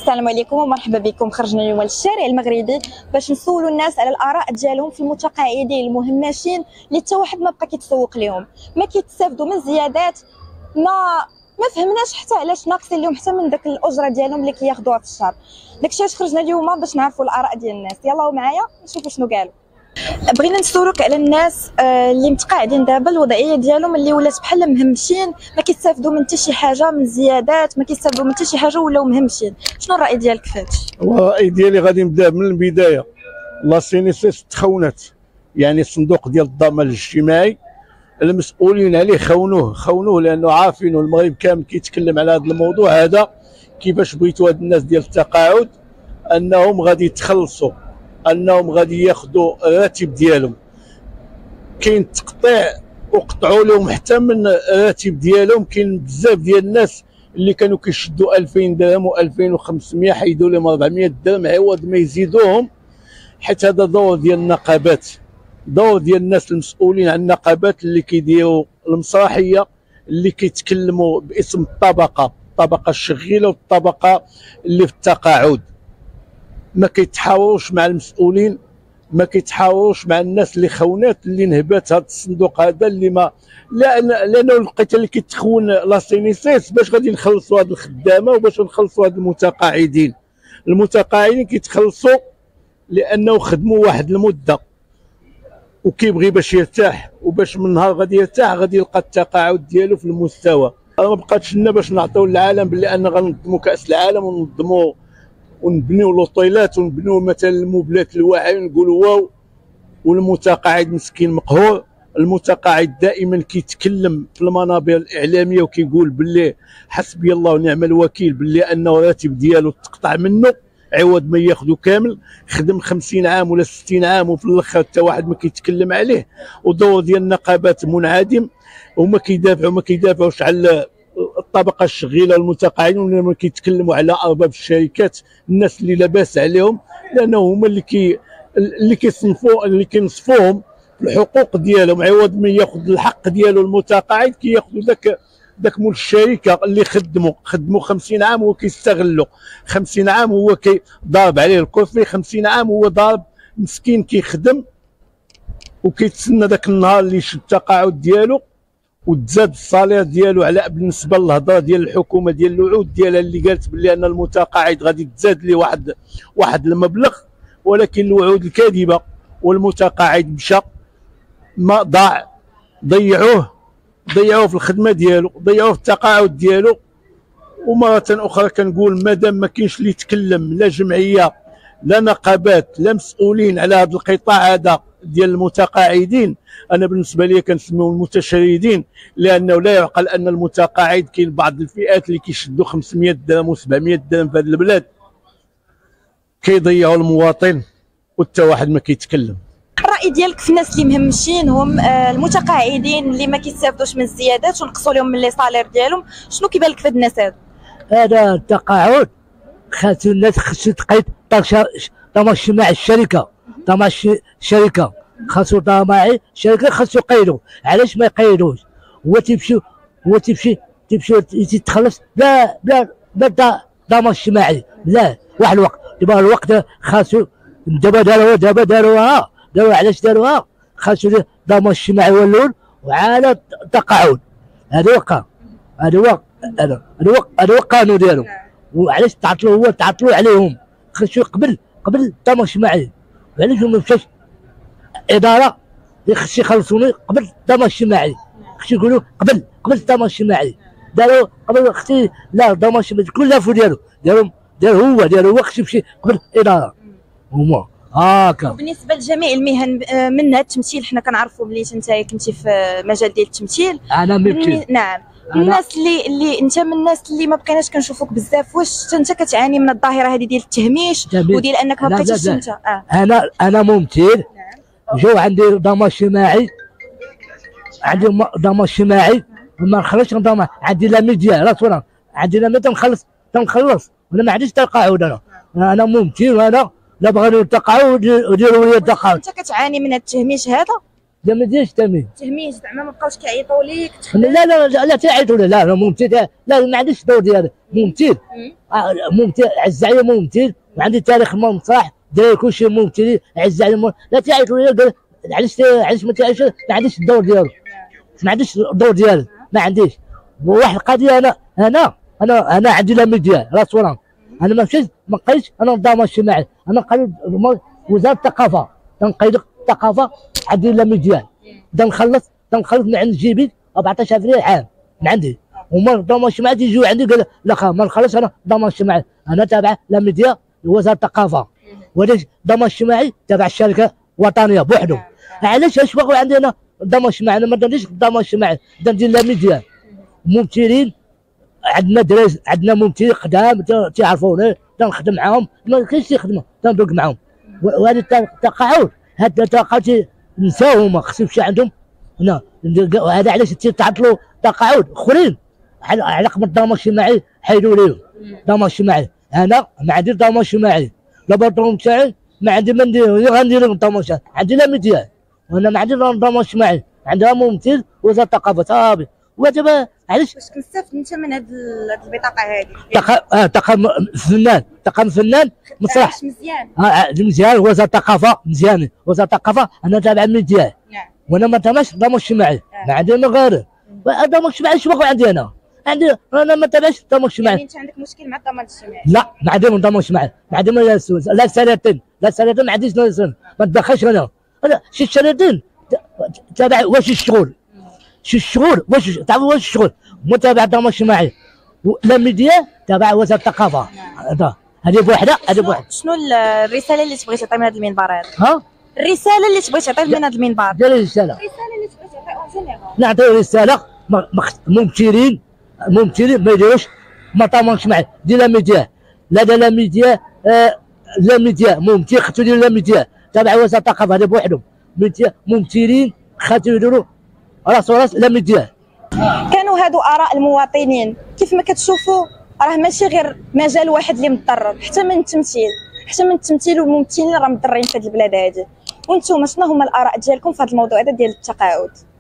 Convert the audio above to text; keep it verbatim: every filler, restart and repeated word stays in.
السلام عليكم ومرحبا بكم. خرجنا اليوم للشارع المغربي باش نسولوا الناس على الاراء ديالهم في المتقاعدين المهمشين اللي حتى واحد ما بقى كيتسوق لهم، ما كيتستافدوا من زيادات، ما ما فهمناش حتى علاش ناقصين لهم حتى من داك الاجره ديالهم اللي كياخذوها في الشهر. داكشي علاش خرجنا اليوم باش نعرفوا الاراء ديال الناس. يلاه معايا نشوفوا شنو قالوا. بغينا نسولوك على الناس اللي متقاعدين دابا، الوضعيه ديالهم اللي ولات بحال مهمشين، ما كيستافدوا من حتى شي حاجه، من زيادات ما كيستافدوا من حتى شي حاجه، ولاو مهمشين. شنو الراي ديالك في هادشي؟ الراي ديالي غادي نبدا من البدايه. لا سينيسيس تخونت، يعني الصندوق ديال الضمان الاجتماعي المسؤولين عليه خونوه خونوه لانه عارفين المغرب كامل كيتكلم على هذا الموضوع هذا. كيفاش بغيتوا هاد الناس ديال التقاعد انهم غادي يتخلصوا، انهم غادي ياخذوا الراتب ديالهم. كاين تقطيع وقطعوا لهم حتى من الراتب ديالهم. كاين بزاف ديال الناس اللي كانوا كيشدوا ألفين درهم وألفين وخمسمية حيدوا لهم أربعمية درهم عوض ما يزيدوهم. حيت هذا دور ديال النقابات، دور ديال الناس المسؤولين عن النقابات اللي كيديروا المسرحيه، اللي كيتكلموا باسم الطبقه، الطبقه الشغيله والطبقه اللي في التقاعد. ما كيتحاوروش مع المسؤولين، ما كيتحاوروش مع الناس اللي خونات، اللي نهبات هذا الصندوق هذا اللي ما لان لانه لقيت اللي كيتخون لا سينيسيس باش غادي نخلصوا هذه الخدامه وباش نخلصوا هذه المتقاعدين. المتقاعدين كيتخلصوا لانه خدموا واحد المده وكيبغي باش يرتاح، وباش من نهار غادي يرتاح غادي يلقى التقاعد ديالو في المستوى. ما بقاتش لنا باش نعطيو للعالم باللي ان غنظموا كاس العالم ونظموا ونبنيو لوطيلات ونبنيو مثلا الموبلات الواعي ونقولوا واو والمتقاعد مسكين مقهور. المتقاعد دائما كيتكلم في المنابر الاعلاميه وكيقول باللي حسبي الله ونعم الوكيل، باللي انه الراتب ديالو تقطع منه عوض ما ياخذوا كامل. خدم خمسين عام ولا ستين عام وفي الاخر حتى واحد ما كيتكلم عليه. ودور ديال النقابات منعدم، وما كيدافعوا ما كيدافعوش على الطبقه الشغيله والمتقاعدين، ولا كيتكلموا على ارباب الشركات، الناس اللي لاباس عليهم، لانه هما اللي كي اللي كيصنفوا اللي كينصفوهم الحقوق ديالهم. عوض ما ياخذ الحق ديالو المتقاعد كياخذوا ذاك ذاك مول الشركه اللي خدموا خدموا خمسين عام هو كيستغلوا. خمسين عام هو كي ضارب عليه الكرسي، خمسين عام هو ضارب مسكين كيخدم وكيتسنى ذاك النهار اللي يشد التقاعد ديالو وتزاد الصالير ديالو على بالنسبه للهضره ديال الحكومه ديال الوعود ديالها اللي قالت باللي ان المتقاعد غادي تزاد ليه واحد واحد المبلغ، ولكن الوعود الكاذبه. والمتقاعد مشى ما ضاع، ضيعوه ضيعوه في الخدمه ديالو، ضيعوه في التقاعد ديالو. ومره اخرى كنقول مادام ما كاينش اللي يتكلم، لا جمعيه لا نقابات لا مسؤولين على هذا القطاع هذا ديال المتقاعدين، انا بالنسبه لي كنسميهم المتشردين. لانه لا يعقل ان المتقاعد كاين بعض الفئات اللي كيشدوا خمسمية درهم وسبعمية درهم في هذه البلاد كيضيعوا المواطن وحتى واحد ما كيتكلم. الراي ديالك في الناس اللي مهمشين هم المتقاعدين اللي ما كيستافدوش من الزيادات ونقصوا لهم من لي صالير ديالهم، شنو كيبان لك في هاد الناس هادو؟ هذا التقاعد خاصو الناس خاصو تقيد ضمان اجتماعي الشركه، ضمان الشركه خاصو ضمان الشركه خاصو يقيدوا. علاش ما يقيدوش؟ هو تيمشي هو تيمشي تيمشي تيتخلص بلا بلا بلا ضمان اجتماعي. لا واحد الوقت دابا الوقت خاصو دابا داروها دابا داروها داروها علاش داروها؟ خاصو ضمان اجتماعي هو الاول وعلى التقاعد. هذا وقع هذا هو هذا هو هذا هو القانون ديالو. وعلاش تعطلوا هو تعطلوا عليهم؟ خاصو قبل قبل الضمان الاجتماعي. علاش ما مشاش اداره خصو يخلصوني قبل الضمان الاجتماعي؟ خصو يقولوا قبل قبل الضمان الاجتماعي. داروا قبل خصو لا الضمان الاجتماعي كلها فو ديالو ديالو ديالو هو ديالو هو خصو يمشي قبل الاداره هما هاكا. بالنسبه لجميع المهن منها التمثيل، حنا كنعرفوا بلي انت كنتي في مجال ديال التمثيل. انا ممثل. نعم. الناس اللي اللي انت من الناس اللي ما بقيناش كنشوفوك بزاف، واش انت كتعاني من الظاهره هذه ديال التهميش وديال انك ما بقيتيش انت؟ اه انا انا ممثل. نعم. جاو عندي ضمان اجتماعي، عندي ضمان اجتماعي ما نخلصش ضمان. عندي لا ميديا لا صوره، عندي لا ميديا نخلص تنخلص. انا ما عنديش تقاعد. انا انا ممثل وانا لا بغا ندير التقاعد وديروا لي التقاعد. انت كتعاني من التهميش هذا؟ لا ما ديالش تامين. تهميه زعما ما بقاوش كيعيطوا ليك؟ لا لا لا لا تعيطوا لا لا ممثل لا ما عنديش الدور ديالي ممثل ممثل عز عليا ممثل وعندي تاريخ مسرح داير كلشي ممثلين عز عليا لا تعيطوا لي علاش علاش ما تعيطش ما عنديش الدور ديالو ما عنديش الدور ديالي ما عنديش. وواحد القضيه انا انا انا انا عندي لا ميديا راسوران انا ما مشيتش ما بقيتش انا نظام اجتماعي انا قريب وزاره الثقافه تنقيد الثقافه عندي لا ميديا تنخلص تنخلص من عند جيبي أربعطاش ألف ريال عام من عندي وما النظام الاجتماعي تيجيو عندي قال لا ما نخلص انا النظام الاجتماعي انا تابع لا ميديا وزاره الثقافه ولكن النظام الاجتماعي تابع الشركه وطنيه بوحدو. علاش اش باغي عندي انا النظام الاجتماعي؟ انا ما نديرش النظام الاجتماعي ندير لا ميديا ممثلين عندنا دراري عندنا ممثلين قدام تيعرفوني تنخدم معاهم ما كاينش تيخدموا تندوق معاهم وهذا التقاعد هاد التقاعد نساوهم خصهم يمشي عندهم هنا هذا علاش تيتعطلوا تقاعد اخرين على رقم النظام الاجتماعي حيدوا ليهم النظام الاجتماعي. انا ما عندي النظام الاجتماعي لابورطون تاعي ما عندي ما ندير غندير النظام الاجتماعي عندي لا ميديا وانا ما عندي النظام الاجتماعي عندها ممثل وزاره الثقافه صافي. ودابا علاش واش كنستافد انت من هاد البطاقه هذه؟ طاقه اه طاقه فنان طاقه فنان مسرح مزيان اه مزيان وزاره الثقافه مزيان وزاره الثقافه انا تابع الميديا نعم وانا ما تابعش النظام الاجتماعي ما عندي انا غير النظام الاجتماعي اش باغي عندي انا عندي انا ما تابعش النظام الاجتماعي. يعني انت عندك مشكل مع الضمان الاجتماعي؟ لا ما عندي النظام الاجتماعي ما عندي لا سنتين لا سنتين ما عنديش ما تدخلش انا انا شي سنتين تابع واش الشغل شي الشغل واش تعرفوا واش الشغل متابع النظام الاجتماعي لا ميديا تابع وزاره الثقافه هذه بوحده هذه بوحده. شنو الرساله اللي تبغي تعطي من هذا المنبر هذا؟ ها الرساله اللي تبغي تعطي من هذا المنبر؟ دير رساله الرساله اللي تبغي تعطي اون جينيرال نعطي رساله ممثلين ممثلين ما يديروش النظام الاجتماعي ديال لا ميديا لا دا لا ميديا آه لا ميديا ممثل خصو يدير لا ميديا تابع وزاره الثقافه هذا بوحدهم ممثلين خاصو يديروا راس راس لا ميديا. كانوا هادو اراء المواطنين كيف ما كتشوفوا راه ماشي غير مجال واحد اللي مضطر حتى من التمثيل حتى من التمثيل والممثلين راه مضطرين في هذه البلاد هذه. وانتم شنو هما الاراء ديالكم في هذا الموضوع هذا ديال التقاعد؟